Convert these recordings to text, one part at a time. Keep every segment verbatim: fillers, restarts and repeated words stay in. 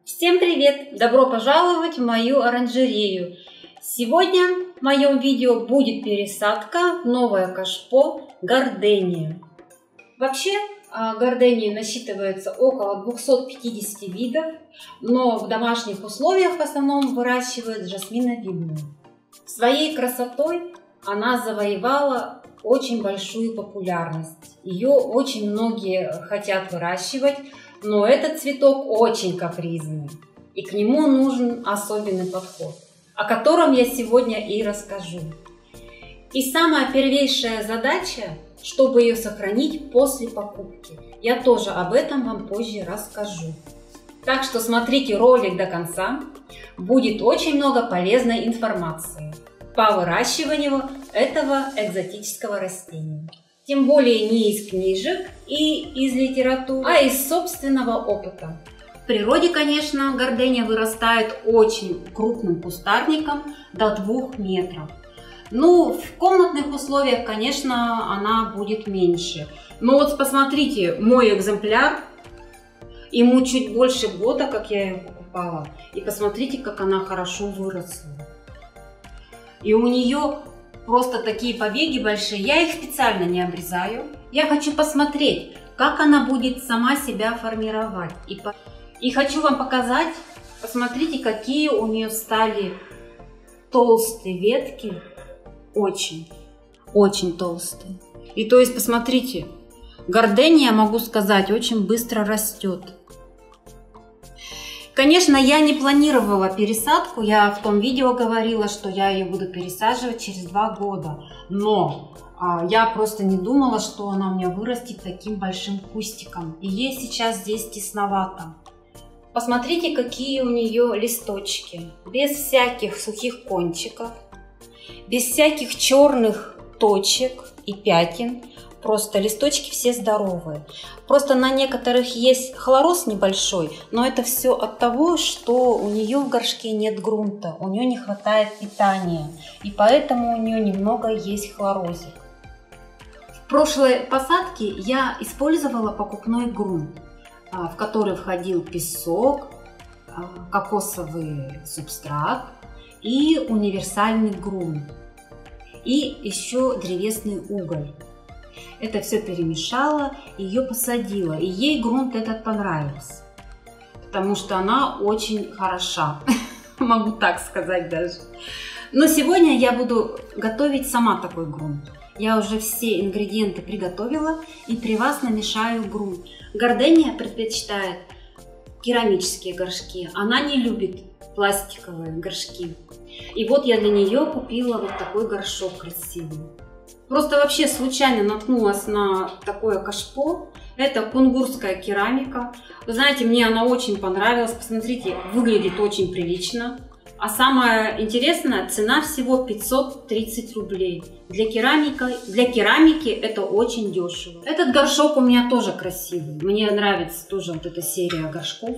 Всем привет! Добро пожаловать в мою оранжерею! Сегодня в моем видео будет пересадка в новое кашпо гардения. Вообще гардении насчитывается около двухсот пятидесяти видов, но в домашних условиях в основном выращивают жасминовидную. Своей красотой она завоевала очень большую популярность. Ее очень многие хотят выращивать, но этот цветок очень капризный, и к нему нужен особенный подход, о котором я сегодня и расскажу. И самая первейшая задача, чтобы ее сохранить после покупки. Я тоже об этом вам позже расскажу. Так что смотрите ролик до конца, будет очень много полезной информации по выращиванию этого экзотического растения. Тем более не из книжек и из литературы, а из собственного опыта. В природе, конечно, гардения вырастает очень крупным кустарником до двух метров. Ну, в комнатных условиях, конечно, она будет меньше. Но вот посмотрите, мой экземпляр, ему чуть больше года, как я ее покупала. И посмотрите, как она хорошо выросла. И у нее просто такие побеги большие, я их специально не обрезаю. Я хочу посмотреть, как она будет сама себя формировать. И, по... и хочу вам показать, посмотрите, какие у нее стали толстые ветки. Очень, очень толстые. И то есть, посмотрите, гардения, могу сказать, очень быстро растет. Конечно, я не планировала пересадку, я в том видео говорила, что я ее буду пересаживать через два года, но а, я просто не думала, что она у меня вырастет таким большим кустиком, и ей сейчас здесь тесновато. Посмотрите, какие у нее листочки, без всяких сухих кончиков, без всяких черных точек и пятен. Просто листочки все здоровые. Просто на некоторых есть хлороз небольшой, но это все от того, что у нее в горшке нет грунта, у нее не хватает питания, и поэтому у нее немного есть хлорозик. В прошлой посадке я использовала покупной грунт, в который входил песок, кокосовый субстрат и универсальный грунт, и еще древесный уголь. Это все перемешала, ее посадила, и ей грунт этот понравился, потому что она очень хороша, могу так сказать даже. Но сегодня я буду готовить сама такой грунт. Я уже все ингредиенты приготовила и при вас намешаю грунт. Гардения предпочитает керамические горшки, она не любит пластиковые горшки. И вот я для нее купила вот такой горшок красивый. Просто вообще случайно наткнулась на такое кашпо. Это кунгурская керамика. Вы знаете, мне она очень понравилась. Посмотрите, выглядит очень прилично. А самое интересное, цена всего пятьсот тридцать рублей. Для керамики, для керамики это очень дешево. Этот горшок у меня тоже красивый. Мне нравится тоже вот эта серия горшков.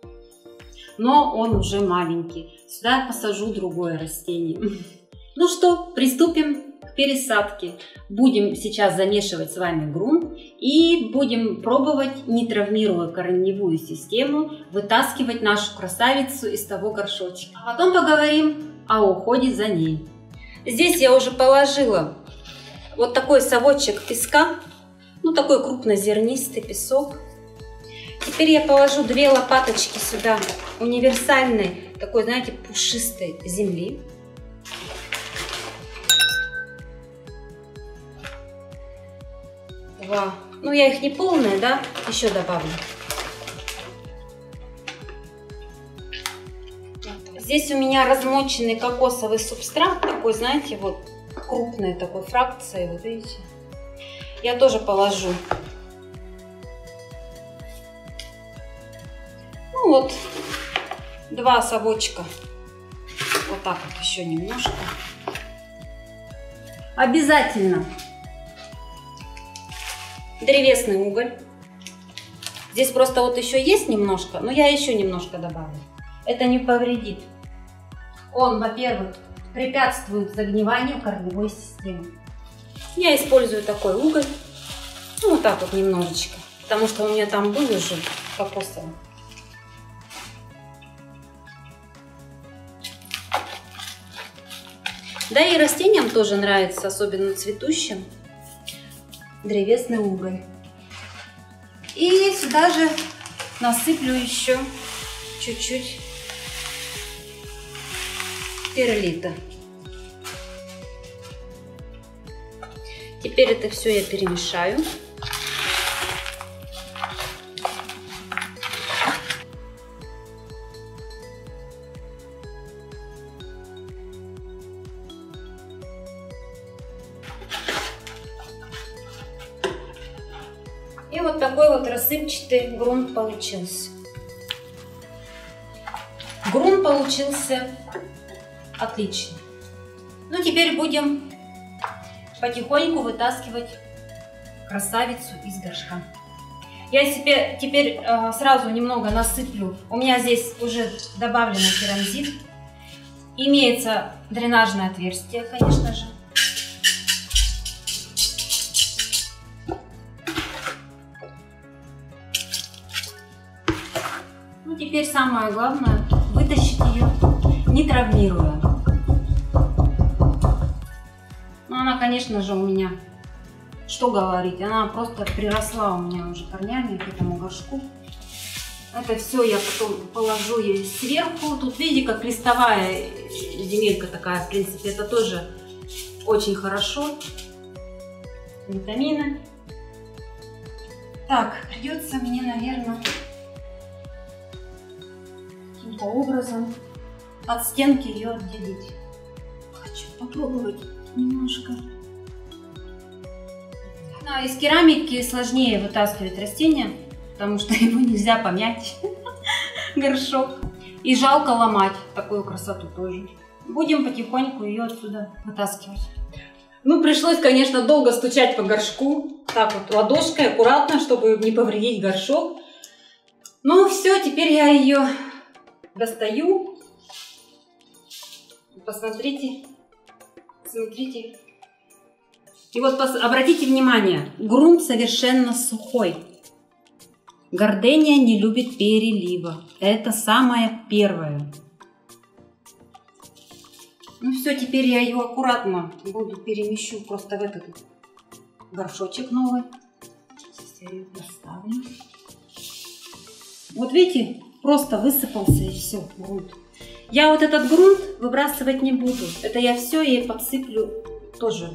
Но он уже маленький. Сюда я посажу другое растение. Ну что, приступим к пересадке. Будем сейчас замешивать с вами грунт и будем пробовать, не травмируя корневую систему, вытаскивать нашу красавицу из того горшочка. А потом поговорим о уходе за ней. Здесь я уже положила вот такой совочек песка, ну такой крупнозернистый песок. Теперь я положу две лопаточки сюда универсальной, такой, знаете, пушистой земли. Два. Ну, я их не полные, да, еще добавлю. Здесь у меня размоченный кокосовый субстрат, такой, знаете, вот крупной такой фракции, вот видите. Я тоже положу. Ну вот, два совочка. Вот так вот еще немножко. Обязательно древесный уголь. Здесь просто вот еще есть немножко, но я еще немножко добавлю. Это не повредит. Он, во-первых, препятствует загниванию корневой системы. Я использую такой уголь. Ну, вот так вот немножечко. Потому что у меня там был уже кокосовый. Да и растениям тоже нравится, особенно цветущим, древесный уголь. И сюда же насыплю еще чуть-чуть перлита. Теперь это все я перемешаю. И вот такой вот рассыпчатый грунт получился. Грунт получился отличный. Ну, теперь будем потихоньку вытаскивать красавицу из горшка. Я себе теперь э, сразу немного насыплю. У меня здесь уже добавлено керамзит. Имеется дренажное отверстие, конечно же. Ну, теперь самое главное — вытащить ее, не травмируя. Ну, она, конечно же, у меня, что говорить, она просто приросла у меня уже корнями к этому горшку. Это все я потом положу ей сверху. Тут, видите, как листовая земелька такая, в принципе, это тоже очень хорошо. Витамины. Так, придется мне, наверное, каким-то образом от стенки ее отделить. Хочу попробовать немножко. Да, из керамики сложнее вытаскивать растения, потому что его нельзя помять, горшок. И жалко ломать такую красоту тоже. Будем потихоньку ее отсюда вытаскивать. Ну, пришлось, конечно, долго стучать по горшку. Так вот, ладошкой, аккуратно, чтобы не повредить горшок. Ну, все, теперь я ее достаю. Посмотрите. Смотрите. И вот обратите внимание, грунт совершенно сухой. Гордения не любит перелива. Это самое первое. Ну все, теперь я ее аккуратно буду перемещу просто в этот горшочек новый. Сейчас я ее поставлю. Вот видите, просто высыпался и все, грунт. Я вот этот грунт выбрасывать не буду. Это я все ей подсыплю тоже.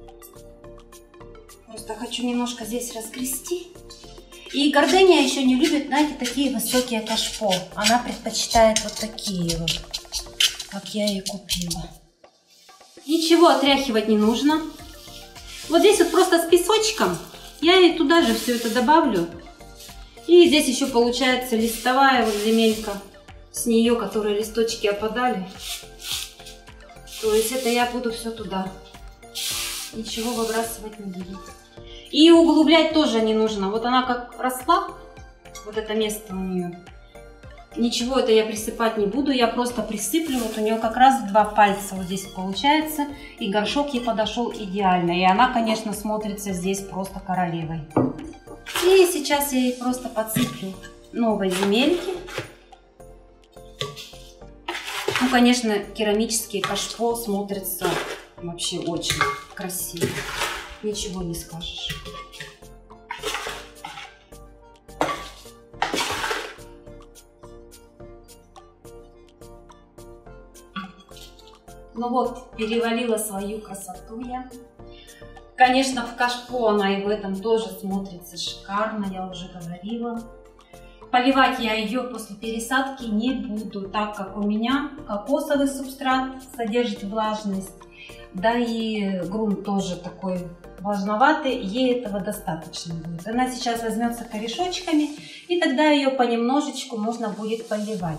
Просто хочу немножко здесь разгрести. И гордения еще не любит, знаете, такие высокие кашпо. Она предпочитает вот такие вот, как я ее купила. Ничего отряхивать не нужно. Вот здесь вот просто с песочком я ей туда же все это добавлю. И здесь еще получается листовая вот земелька. С нее, которые листочки опадали. То есть это я буду все туда. Ничего выбрасывать не буду. И углублять тоже не нужно. Вот она как росла, вот это место у нее. Ничего это я присыпать не буду. Я просто присыплю. Вот у нее как раз два пальца вот здесь получается. И горшок ей подошел идеально. И она, конечно, смотрится здесь просто королевой. И сейчас я ей просто подсыплю новой земельки. Ну, конечно, керамические кашпо смотрятся вообще очень красиво. Ничего не скажешь. Ну вот, перевалила свою красоту я. Конечно, в кашпо она и в этом тоже смотрится шикарно, я уже говорила. Поливать я ее после пересадки не буду, так как у меня кокосовый субстрат содержит влажность, да и грунт тоже такой влажноватый, ей этого достаточно будет. Она сейчас возьмется корешочками, и тогда ее понемножечку можно будет поливать.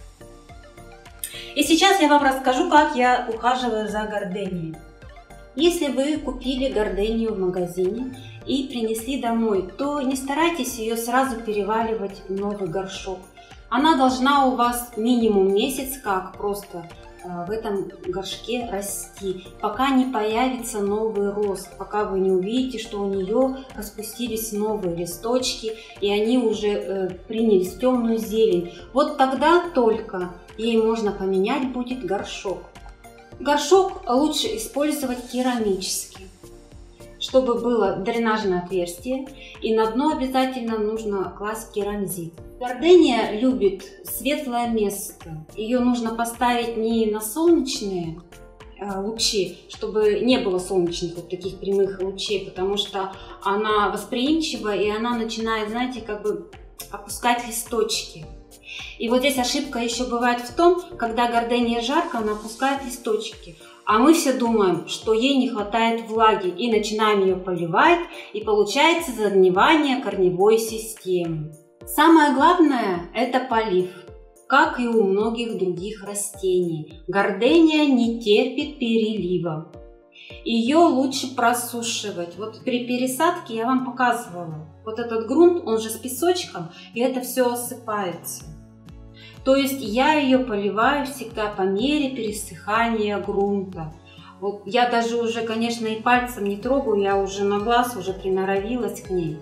И сейчас я вам расскажу, как я ухаживаю за горденией. Если вы купили гордению в магазине и принесли домой, то не старайтесь ее сразу переваливать в новый горшок. Она должна у вас минимум месяц как просто в этом горшке расти, пока не появится новый рост, пока вы не увидите, что у нее распустились новые листочки и они уже э, принялись темную зелень. Вот тогда только ей можно поменять будет горшок. Горшок лучше использовать керамический, чтобы было дренажное отверстие, и на дно обязательно нужно класть керамзит. Гордения любит светлое место. Ее нужно поставить не на солнечные лучи, чтобы не было солнечных вот таких прямых лучей, потому что она восприимчива, и она начинает, знаете, как бы опускать листочки. И вот здесь ошибка еще бывает в том, когда гордения жарко, она опускает листочки. А мы все думаем, что ей не хватает влаги, и начинаем ее поливать, и получается загнивание корневой системы. Самое главное – это полив, как и у многих других растений. Гордения не терпит перелива. Ее лучше просушивать. Вот при пересадке я вам показывала. Вот этот грунт, он же с песочком, и это все осыпается. То есть я ее поливаю всегда по мере пересыхания грунта. Вот я даже уже, конечно, и пальцем не трогаю, я уже на глаз уже приноровилась к ней.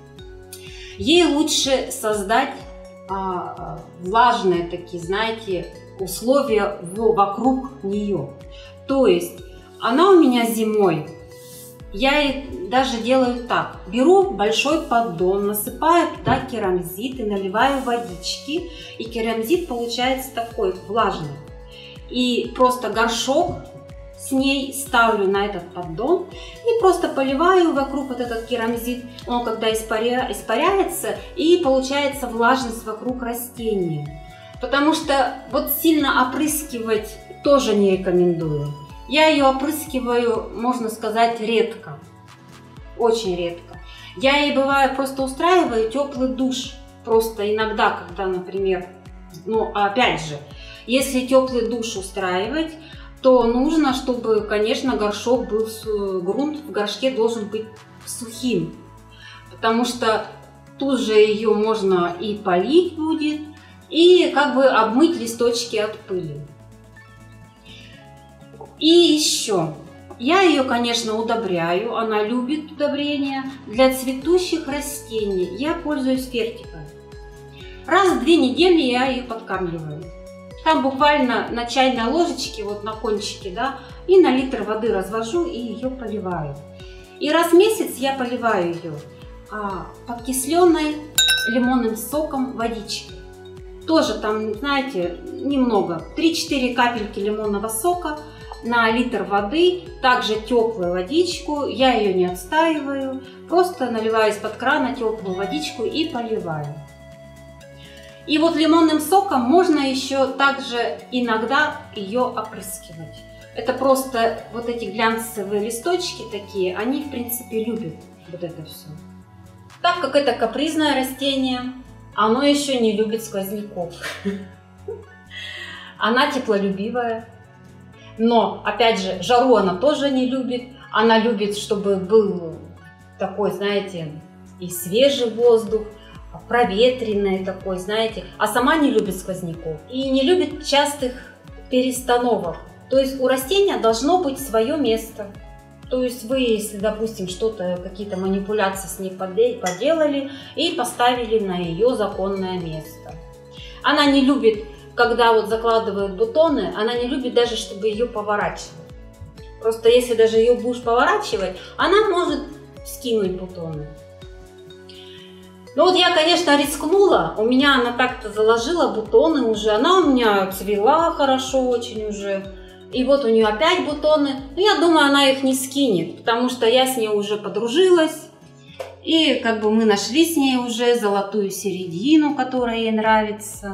Ей лучше создать а, влажные такие, знаете, условия вокруг нее. То есть она у меня зимой, я даже делаю так. Беру большой поддон, насыпаю туда керамзит и наливаю водички. И керамзит получается такой влажный. И просто горшок с ней ставлю на этот поддон и просто поливаю вокруг вот этот керамзит. Он когда испаря... испаряется, и получается влажность вокруг растения. Потому что вот сильно опрыскивать тоже не рекомендую. Я ее опрыскиваю, можно сказать, редко. Очень редко. Я ей, бывает, просто устраиваю теплый душ. Просто иногда, когда, например, ну, опять же, если теплый душ устраивать, то нужно, чтобы, конечно, горшок был, грунт в горшке должен быть сухим. Потому что тут же ее можно и полить будет, и как бы обмыть листочки от пыли. И еще, я ее, конечно, удобряю, она любит удобрения. Для цветущих растений я пользуюсь фертикой. Раз в две недели я ее подкармливаю. Там буквально на чайной ложечке, вот на кончике, да, и на литр воды развожу и ее поливаю. И раз в месяц я поливаю ее а, подкисленной лимонным соком водичкой. Тоже там, знаете, немного, три-четыре капельки лимонного сока на литр воды, также теплую водичку, я ее не отстаиваю, просто наливаю из-под крана теплую водичку и поливаю. И вот лимонным соком можно еще также иногда ее опрыскивать. Это просто вот эти глянцевые листочки такие, они в принципе любят вот это все. Так как это капризное растение, оно еще не любит сквозняков. Она теплолюбивая. Но, опять же, жару она тоже не любит. Она любит, чтобы был такой, знаете, и свежий воздух, проветренный такой, знаете. А сама не любит сквозняков. И не любит частых перестановок. То есть у растения должно быть свое место. То есть вы, если, допустим, что-то, какие-то манипуляции с ней поделали и поставили на ее законное место. Она не любит, когда вот закладывают бутоны, она не любит даже, чтобы ее поворачивать. Просто если даже ее будешь поворачивать, она может скинуть бутоны. Ну вот я, конечно, рискнула. У меня она так-то заложила бутоны уже. Она у меня цвела хорошо очень уже. И вот у нее опять бутоны. Но я думаю, она их не скинет, потому что я с ней уже подружилась. И как бы мы нашли с ней уже золотую середину, которая ей нравится.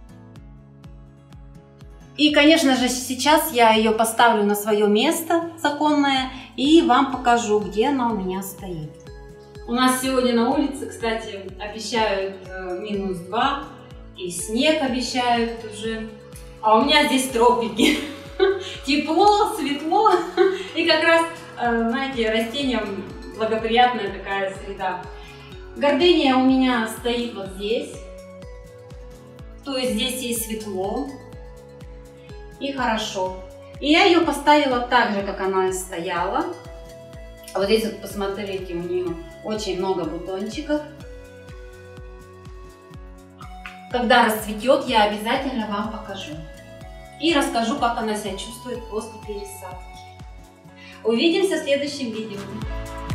И, конечно же, сейчас я ее поставлю на свое место законное и вам покажу, где она у меня стоит. У нас сегодня на улице, кстати, обещают минус два, и снег обещают уже. А у меня здесь тропики. Тепло, светло, и как раз, знаете, растениям благоприятная такая среда. Гордения у меня стоит вот здесь, то есть здесь ей светло и хорошо. И я ее поставила так же, как она и стояла. Вот здесь вот посмотрите, у нее очень много бутончиков. Когда расцветет, я обязательно вам покажу. и расскажу, как она себя чувствует после пересадки. Увидимся в следующем видео.